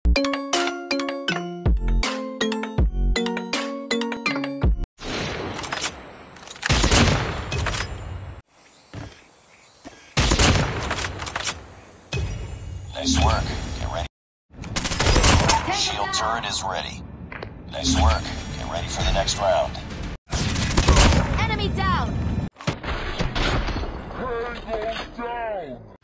Nice work. Get ready. Shield turret is ready. Nice work. Get ready for the next round. Enemy down! Tango down!